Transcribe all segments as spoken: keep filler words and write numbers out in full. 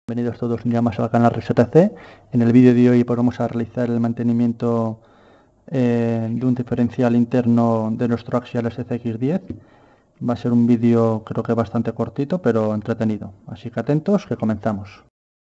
Bienvenidos todos un día más al canal ResetAC. En el vídeo de hoy pues, vamos a realizar el mantenimiento eh, de un diferencial interno de nuestro Axial S C X diez. Va a ser un vídeo creo que bastante cortito pero entretenido, así que atentos que comenzamos.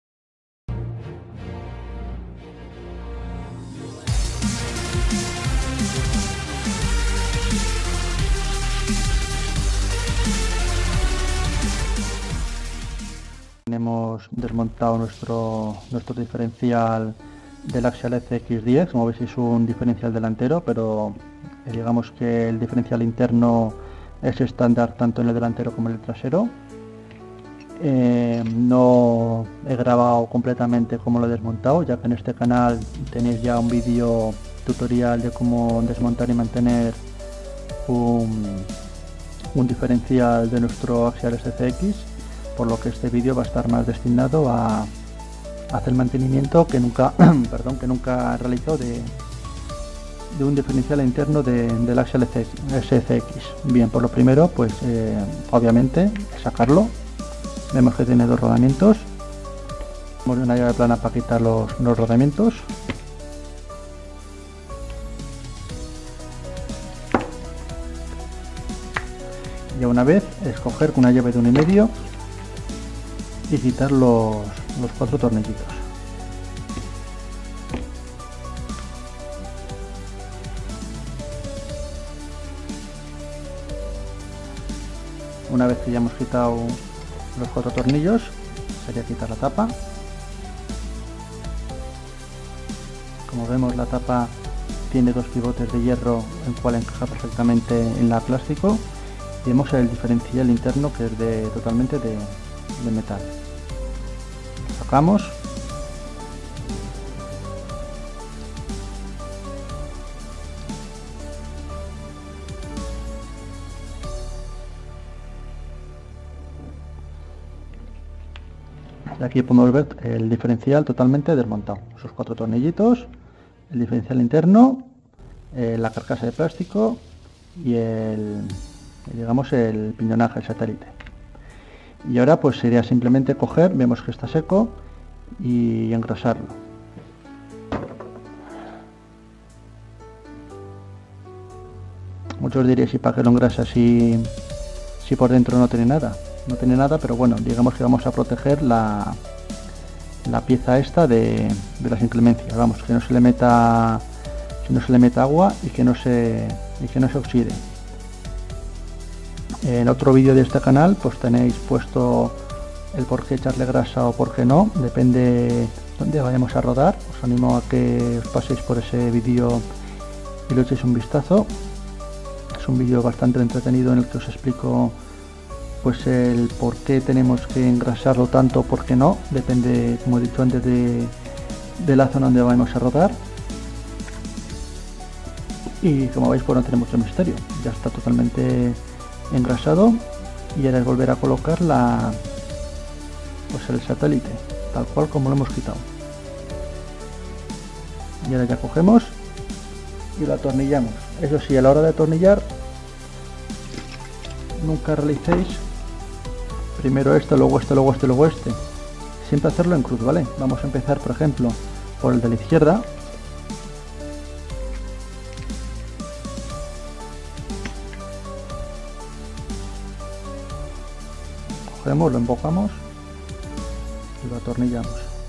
Hemos desmontado nuestro, nuestro diferencial del Axial S C X diez. Como veis es un diferencial delantero, pero eh, digamos que el diferencial interno es estándar tanto en el delantero como en el trasero. Eh, no he grabado completamente cómo lo he desmontado, ya que en este canal tenéis ya un vídeo tutorial de cómo desmontar y mantener un, un diferencial de nuestro Axial S C X, por lo que este vídeo va a estar más destinado a, a hacer mantenimiento que nunca perdón que nunca he realizado de, de un diferencial interno de, del Axial S C X. Bien, por lo primero pues eh, obviamente sacarlo. Vemos que tiene dos rodamientos. Tenemos una llave plana para quitar los, los rodamientos. Y una vez escoger con una llave de uno y medio y quitar los, los cuatro tornillitos. Una vez que ya hemos quitado los cuatro tornillos, sería quitar la tapa. Como vemos, la tapa tiene dos pivotes de hierro, el cual encaja perfectamente en la plástico. Y vemos el diferencial interno, que es de totalmente de, de metal. Lo sacamos. Y aquí podemos ver el diferencial totalmente desmontado. Sus cuatro tornillitos, el diferencial interno, eh, la carcasa de plástico y el, digamos, el piñonaje, el satélite. Y ahora pues sería simplemente coger, vemos que está seco, y engrasarlo. Muchos diréis, ¿y para qué lo engrasas si, si por dentro no tiene nada? No tiene nada, pero bueno, digamos que vamos a proteger la, la pieza esta de, de las inclemencias. Vamos, que no se le meta, que no se le meta agua y que no se, y que no se oxide. En otro vídeo de este canal pues tenéis puesto el por qué echarle grasa o por qué no, depende dónde vayamos a rodar. Os animo a que os paséis por ese vídeo y lo echéis un vistazo. Es un vídeo bastante entretenido en el que os explico pues el por qué tenemos que engrasarlo tanto, por qué no, depende, como he dicho antes, de, de la zona donde vamos a rodar. Y como veis pues no tiene mucho misterio, ya está totalmente engrasado, y ahora es volver a colocar la pues el satélite tal cual como lo hemos quitado. Y ahora ya cogemos y lo atornillamos. Eso sí, a la hora de atornillar nunca realicéis primero este, luego este, luego este, luego este. Siempre hacerlo en cruz, ¿vale? Vamos a empezar, por ejemplo, por el de la izquierda. Cogemos, lo embocamos y lo atornillamos.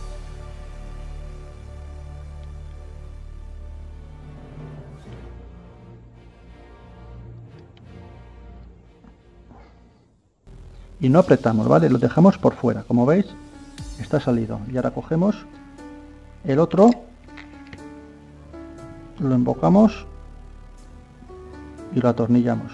Y no apretamos, ¿vale? Lo dejamos por fuera, como veis está salido. Y ahora cogemos el otro, lo embocamos y lo atornillamos.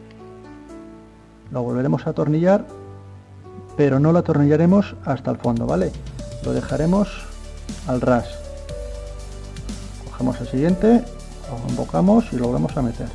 Lo volveremos a atornillar, pero no lo atornillaremos hasta el fondo, ¿vale? Lo dejaremos al ras. Cogemos el siguiente, lo embocamos y lo volvemos a meter.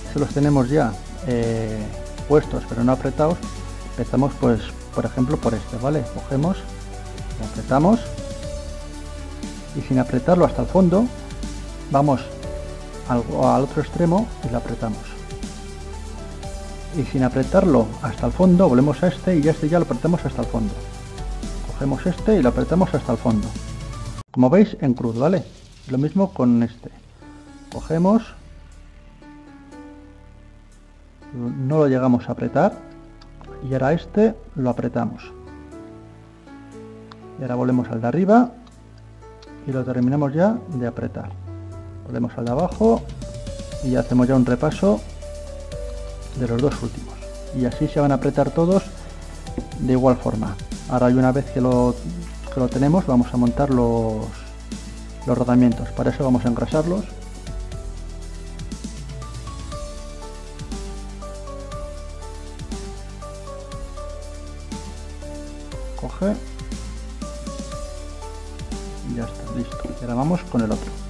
si los tenemos ya eh, puestos pero no apretados, empezamos pues por ejemplo por este, ¿vale? Cogemos, lo apretamos y sin apretarlo hasta el fondo vamos al, al otro extremo y lo apretamos, y sin apretarlo hasta el fondo volvemos a este y este ya lo apretamos hasta el fondo, cogemos este y lo apretamos hasta el fondo, como veis en cruz, ¿vale? Lo mismo con este, cogemos, no lo llegamos a apretar y ahora este lo apretamos y ahora volvemos al de arriba y lo terminamos ya de apretar, volvemos al de abajo y hacemos ya un repaso de los dos últimos y así se van a apretar todos de igual forma. Ahora, y una vez que lo, que lo tenemos, vamos a montar los, los rodamientos. Para eso vamos a engrasarlos. Coge y ya está, listo. Y ahora vamos con el otro.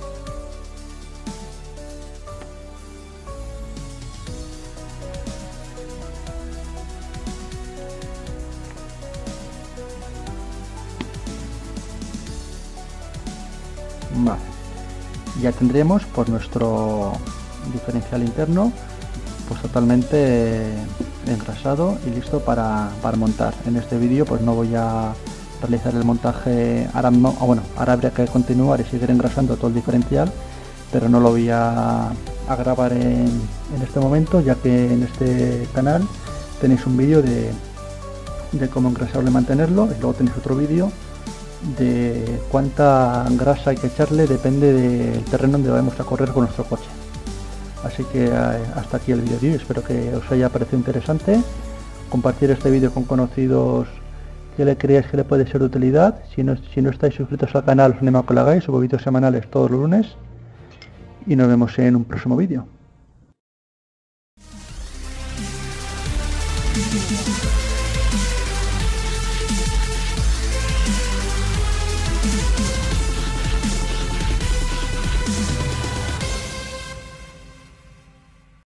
Vale. Ya tendremos pues nuestro diferencial interno pues totalmente engrasado y listo para, para montar. En este vídeo pues no voy a realizar el montaje ahora mismo, ah, bueno, ahora habría que continuar y seguir engrasando todo el diferencial, pero no lo voy a, a grabar en, en este momento, ya que en este canal tenéis un vídeo de, de cómo engrasarlo y mantenerlo, y luego tenéis otro vídeo de cuánta grasa hay que echarle, depende del terreno donde vamos a correr con nuestro coche. Así que hasta aquí el vídeo de hoy, espero que os haya parecido interesante. Compartir este vídeo con conocidos que le creáis que le puede ser de utilidad. Si no, si no estáis suscritos al canal, os animo a que lo hagáis, subo vídeos semanales todos los lunes y nos vemos en un próximo vídeo.